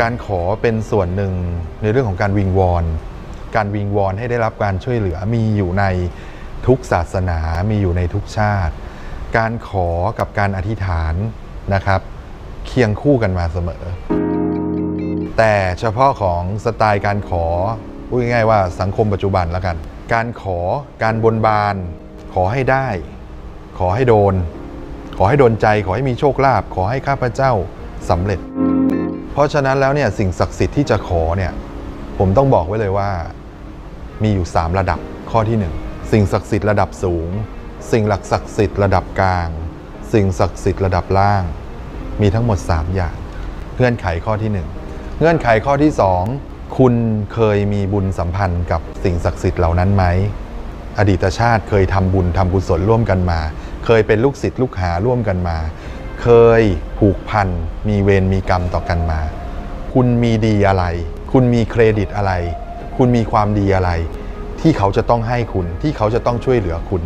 การขอเป็นส่วนหนึ่งในเรื่องของการวิงวอนให้ได้รับการช่วยเหลือมีอยู่ในทุกศาสนามีอยู่ในทุกชาติการขอกับการอธิษฐานนะครับเคียงคู่กันมาเสมอแต่เฉพาะของสไตล์การขอพูดง่ายๆว่าสังคมปัจจุบันแล้วกันการขอการบนบานขอให้ได้ขอให้โดนใจขอให้มีโชคลาภขอให้ข้าพเจ้าสำเร็จเพราะฉะนั้นแล้วเนี่ยสิ่งศักดิ์สิทธิ์ที่จะขอเนี่ยผมต้องบอกไว้เลยว่ามีอยู่3ระดับข้อที่1สิ่งศักดิ์สิทธิ์ระดับสูงสิ่งศักดิ์สิทธิ์ระดับกลางสิ่งศักดิ์สิทธิ์ระดับล่างมีทั้งหมด3อย่างเงื่อนไขข้อที่1เงื่อนไขข้อที่2คุณเคยมีบุญสัมพันธ์กับสิ่งศักดิ์สิทธิ์เหล่านั้นไหมอดีตชาติเคยทำบุญทำกุศลร่วมกันมาเคยเป็นลูกศิษย์ลูกหาร่วมกันมาเคยผูกพันมีเวรมีกรรมต่อกันมาคุณมีดีอะไรคุณมีเครดิตอะไรคุณมีความดีอะไรที่เขาจะต้องให้คุณที่เขาจะต้องช่วยเหลือคุณ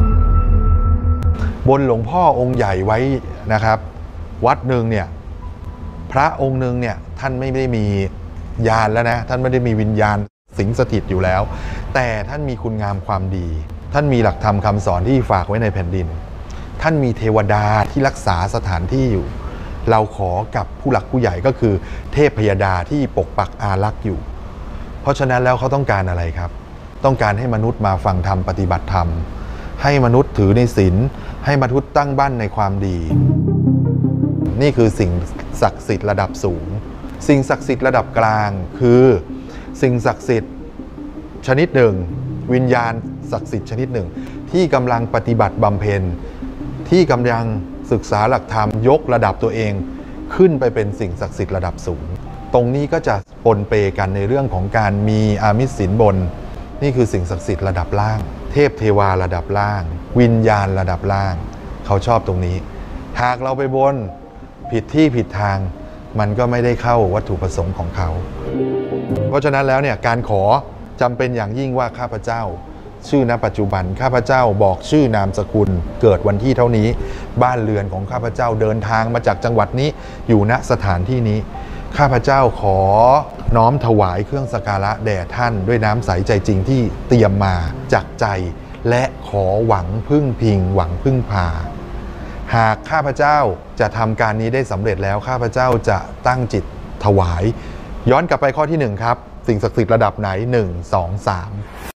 บนหลวงพ่อองค์ใหญ่ไว้นะครับวัดหนึ่งเนี่ยพระองค์หนึ่งเนี่ยท่านไม่ได้มีญาณแล้วนะท่านไม่ได้มีวิญญาณสิงสถิตอยู่แล้วแต่ท่านมีคุณงามความดีท่านมีหลักธรรมคำสอนที่ฝากไว้ในแผ่นดินท่านมีเทวดาที่รักษาสถานที่อยู่เราขอกับผู้หลักผู้ใหญ่ก็คือเทพพยดาที่ปกปักอารักษ์อยู่เพราะฉะนั้นแล้วเขาต้องการอะไรครับต้องการให้มนุษย์มาฟังธรรมปฏิบัติธรรมให้มนุษย์ถือในศีลให้มนุษย์ตั้งมั่นในความดีนี่คือสิ่งศักดิ์สิทธิ์ระดับสูงสิ่งศักดิ์สิทธิ์ระดับกลางคือสิ่งศักดิ์สิทธิ์ชนิดหนึ่งวิญญาณศักดิ์สิทธิ์ชนิดหนึ่งที่กำลังปฏิบัติบำเพ็ญที่กำลังศึกษาหลักธรรมยกระดับตัวเองขึ้นไปเป็นสิ่งศักดิ์สิทธิ์ระดับสูงตรงนี้ก็จะปนเปกันในเรื่องของการมีอามิสสินบนนี่คือสิ่งศักดิ์สิทธิ์ระดับล่างเทพเทวาระดับล่างวิญญาณระดับล่างเขาชอบตรงนี้หากเราไปบนผิดที่ผิดทางมันก็ไม่ได้เข้าวัตถุประสงค์ของเขาเพราะฉะนั้นแล้วเนี่ยการขอจำเป็นอย่างยิ่งว่าข้าพเจ้าชื่อณปัจจุบันข้าพเจ้าบอกชื่อนามสกุลเกิดวันที่เท่านี้บ้านเรือนของข้าพเจ้าเดินทางมาจากจังหวัดนี้อยู่ณสถานที่นี้ข้าพเจ้าขอน้อมถวายเครื่องสักการะแด่ท่านด้วยน้ำใสใจจริงที่เตรียมมาจากใจและขอหวังพึ่งพิงหวังพึ่งพาหากข้าพเจ้าจะทำการนี้ได้สำเร็จแล้วข้าพเจ้าจะตั้งจิตถวายย้อนกลับไปข้อที่1ครับสิ่งศักดิ์สิทธิ์ระดับไหน1 2 3